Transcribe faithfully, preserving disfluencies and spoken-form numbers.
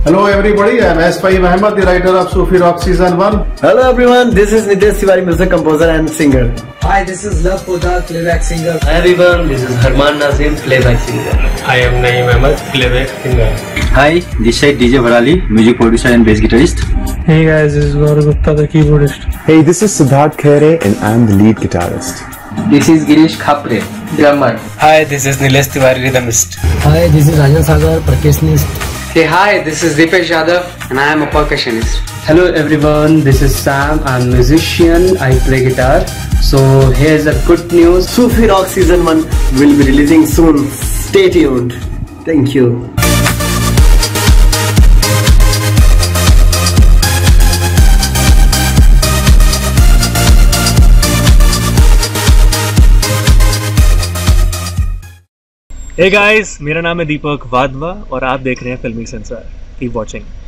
Hello everybody, I am SFaheemAhmed, the writer of Sufi Rock Season one. Hello everyone, this is Nitesh Tiwari, music composer and singer. Hi, this is Lav Poddar, playback singer. Hi everyone, this is Harmaan Nazim, playback singer. I am Naeem Ahmed, playback singer. Hi, this is D J Varali, music producer and bass guitarist. Hey guys, this is Gaurav Gupta, the keyboardist. Hey, this is Siddharth Khere and I am the lead guitarist. This is Girish Khapre, drummer. Hi, this is Nitesh Tiwari, rhythmist. Hi, this is Rajan Sagar, percussionist. Hey, hi, this is Dipesh Yadav and I am a percussionist. Hello everyone, this is Sam, I'm a musician, I play guitar. So here's a good news. Sufi Rock Season one will be releasing soon. Stay tuned. Thank you. Hey guys, मेरा नाम है दीपक वाधवा और आप देख रहे हैं फिल्मी संसार. Keep watching.